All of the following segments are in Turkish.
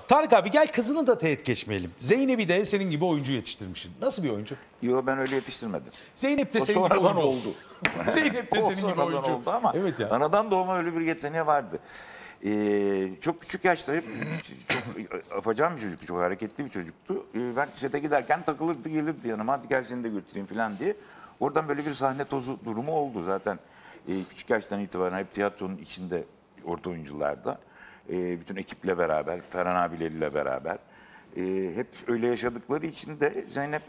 Tarık abi gel kızını da teğet geçmeyelim. Zeynep'i de senin gibi oyuncu yetiştirmişsin. Nasıl bir oyuncu? Yo, ben öyle yetiştirmedim. Zeynep de O senin gibi sonradan oyuncu oldu. Zeynep de O senin gibi sonradan oyuncu. oldu ama Evet ya. anadan doğma öyle bir yeteneği vardı. Çok küçük yaşta hep çok afacan bir çocuk, çok hareketli bir çocuktu. Ben sete giderken takılırdı, gelirdi yanıma, hadi gel seni de götüreyim falan diye. Oradan böyle bir sahne tozu durumu oldu zaten. Küçük yaştan itibaren hep tiyatronun içinde, orta oyuncularda. Bütün ekiple beraber, Ferhan abileriyle beraber. Hep öyle yaşadıkları için de Zeynep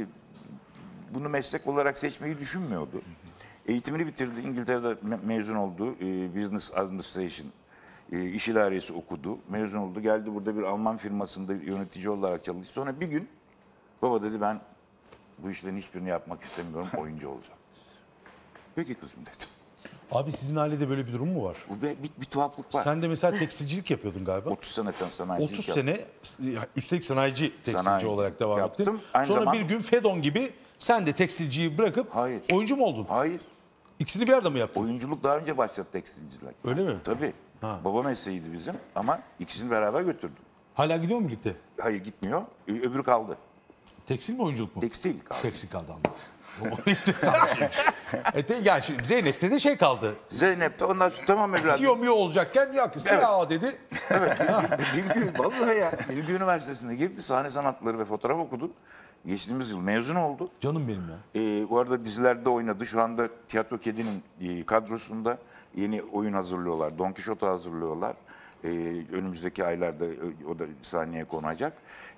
bunu meslek olarak seçmeyi düşünmüyordu. Eğitimini bitirdi, İngiltere'de mezun oldu. Business Administration, iş idaresi okudu. Mezun oldu, geldi burada bir Alman firmasında yönetici olarak çalıştı. Sonra bir gün, baba dedi, ben bu işlerin hiçbirini yapmak istemiyorum, oyuncu olacağım. Peki kızım dedim. Abi sizin ailede böyle bir durum mu var? Bir tuhaflık var. Sen de mesela tekstilcilik yapıyordun galiba. 30 sene sanayicilik 30 yaptım. sene üstelik sanayici tekstilci Sanayici olarak devam yaptım. ettin. Aynı Sonra zamanda- bir gün Fedon gibi sen de tekstilciyi bırakıp Hayır. oyuncu mu oldun? Hayır. İkisini bir arada mı yaptın? Oyunculuk daha önce başladı tekstilciler. Öyle mi? Tabii. Baba mesleğiydi bizim ama ikisini beraber götürdüm. Hala gidiyor mu birlikte? Hayır, gitmiyor. Öbürü kaldı. Tekstil mi oyunculuk mu? Tekstil kaldı. Tekstil kaldı anladım. O enteresan bir şeymiş. Yani şimdi Zeynep'te de şey kaldı. Zeynep de ondan sonra tamam evladım. Siyomiyo olacakken yok siya dedi. Bilgi, vallahi ya. Bilgi Üniversitesi'ne girdi. Sahne sanatları ve fotoğraf okudu. Geçtiğimiz yıl mezun oldu. Canım benim ya. Bu arada dizilerde oynadı. Şu anda Tiyatro Kedi'nin kadrosunda yeni oyun hazırlıyorlar. Don Quixote hazırlıyorlar. Önümüzdeki aylarda o da sahneye konacak.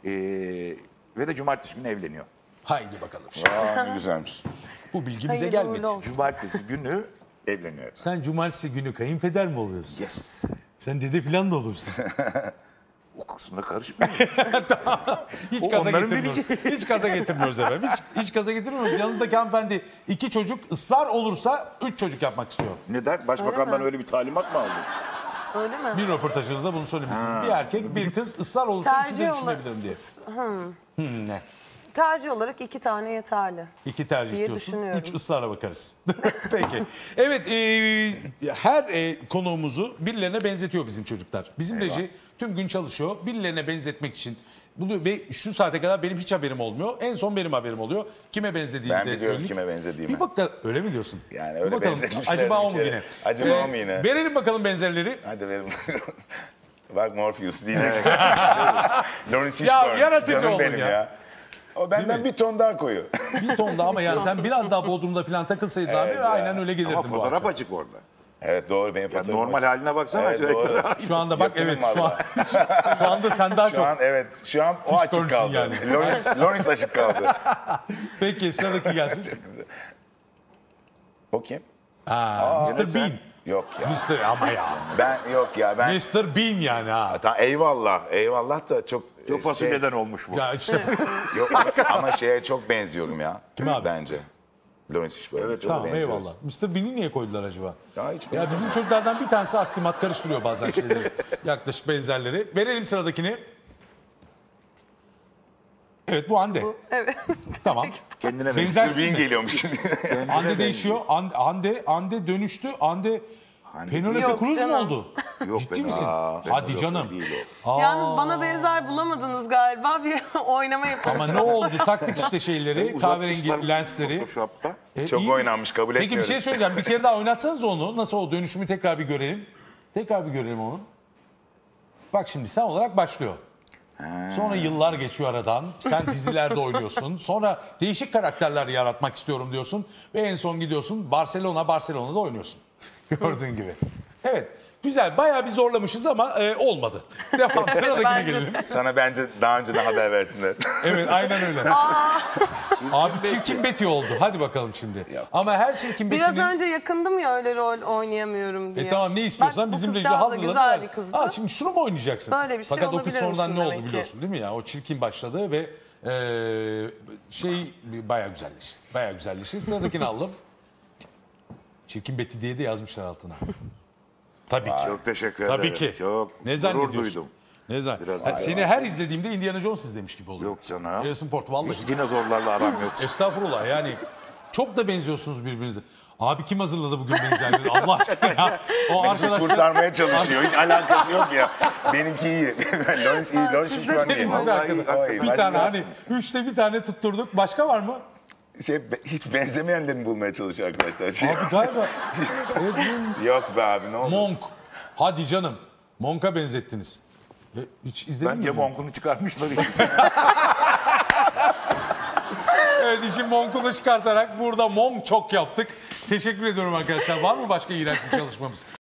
Ve de cumartesi günü evleniyor. Haydi bakalım. Aa, ne güzelmiş. Bu bilgi bize Hayırlı gelmedi. uğurlu olsun. Cumartesi günü evleniyor. Sen cumartesi günü kayınpeder mi oluyorsun? Yes. Sen dede falan da olursun. O kısmına karışmıyor. Hiç O gaza onların getirmiyoruz. Hiç gaza getirmiyoruz efendim. Hiç gaza getirmiyoruz. Yanınızdaki hanımefendi 2 çocuk, ısrar olursa 3 çocuk yapmak istiyor. Neden? Başbakandan öyle bir talimat mı aldın? Öyle mi? Bir röportajınızda bunu söylemişsiniz. Bir erkek, bir kız ısrar olursa üçü de Tercih olarak, düşünebilirim diye. Ne? tercih olarak 2 tane yeterli. 2 tercih diye diyorsun. düşünüyorum. 3 ısrara bakarız. Peki. Evet, her konuğumuzu birilerine benzetiyor bizim çocuklar. Bizim reji tüm gün çalışıyor. Birilerine benzetmek için. Bunu ve şu saate kadar benim hiç haberim olmuyor. En son benim haberim oluyor. Kime benzediğimize Ben biliyorum yönelik. kime benzediğimi. Bir bak da öyle mi diyorsun? Yani Bir öyle bakalım. benzetmişler Acaba bir o mu kere. yine? Acaba o mu yine? Verelim bakalım benzerleri. Hadi verin. Bak Morpheus diyeceksin. Lawrence Ya, Fishburne. yaratıcı Canım oldun benim ya. O benden bir ton daha koyu. Bir ton daha ama yani sen biraz daha Bodrum'da falan takılsaydın abi Evet ya. aynen öyle gelirdin Ama bu fotoğraf akşam. açık orada. Evet doğru benim Ya fotoğrafım normal açık. haline baksana. Evet doğru. Şu anda bak Yakınım evet şu anda sen daha Şu çok. an evet. Şu an o açık Fishburne'sin kaldı. yani. Lawrence açık kaldı. Peki sıradaki gelsin. O kim? Mr. Bean. Yok ya. Mr. ama ya. Yok ya ben. Mr. Bean yani ha. Eyvallah. Eyvallah da çok. Çok fasulyeden olmuş bu. Ya işte Yok ama şeye çok benziyorum ya. Kim abi? Bence. Lawrence Fishburne. Evet, tamam eyvallah. Mr. Bean'i niye koydular acaba? Ya hiç Ya bizim çocuklardan bir tanesi astigmat karıştırıyor bazen şeyleri. Yaklaşık benzerleri. Verelim sıradakini. Evet bu Hande. Evet. Tamam. Kendine Benzersiz Bean mi? geliyormuş. Hande değişiyor. Hande dönüştü. Hande Penelope Yok Cruz mu canım. oldu? Yok Ciddi be. misin? Aa, Hadi yok, canım. değil Yalnız bana benzer bulamadınız galiba. Bir oynama yapalım. Ama ne oldu? Taktık işte şeyleri, Uzatmışlar kahverengi lensleri. Photoshop'ta. Çok İyi. oynanmış, kabul Peki bir etmiyoruz. şey söyleyeceğim. Bir kere daha oynatsanız onu. Nasıl o dönüşümü tekrar bir görelim. Tekrar bir görelim onu. Bak şimdi sen olarak başlıyor. Sonra yıllar geçiyor aradan. Sen dizilerde oynuyorsun. Sonra değişik karakterler yaratmak istiyorum diyorsun. Ve en son gidiyorsun Barcelona'da oynuyorsun. Gördüğün gibi. Evet. Güzel. Bayağı bir zorlamışız ama olmadı. Devam. Sıradakine Bence gelelim. Sana bence daha önceden haber versinler. Evet aynen öyle. Abi çirkin Betty oldu. Hadi bakalım şimdi. Ama her çirkin Biraz Betty'nin... önce yakındım ya öyle rol oynayamıyorum diye. Tamam ne istiyorsan Bak, bu bizim reji kızcağız da hazırladı. güzel bir kızdı. Şimdi şunu mu oynayacaksın? Böyle bir şey Fakat o kız olabilirmişim sonradan ne oldu demek ki. biliyorsun değil mi ya? O çirkin başladı ve bayağı güzelleşti. Bayağı güzelleşti. Sıradakini alalım. Çirkin Betty diye de yazmışlar altına. Tabii ki. Çok teşekkür ederim. Tabii ki. Çok Ne gurur zannediyorsun? duydum. Ne zaman? Biraz Seni her izlediğimde Indiana Jones izlemiş gibi oluyor. Yok canım. Harrison Ford vallahi. Hiç dinozorlarla aram yok. Estağfurullah yani çok da benziyorsunuz birbirinize. Abi kim hazırladı bugün benzerleri? Allah aşkına ya. O Mesut arkadaşlar... kurtarmaya çalışıyor. Hiç alakası yok ya. Benimki iyi. Lonis iyi. Lonis şişman iyi. Senin bize Vallahi hakkında. iyi. Bir Başka- tane hani 3'te bir tane tutturduk. Başka var mı? hiç benzemeyenlerini bulmaya çalışıyor arkadaşlar. Abi galiba Yok be abi ne oldu? Monk. Hadi canım. Monk'a benzettiniz. Hiç izledin Bence mi? monkunu çıkarmışlar. Evet, işin Monk'unu çıkartarak burada Monk çok yaptık. Teşekkür ediyorum arkadaşlar. Var mı başka iğrenç bir çalışmamız?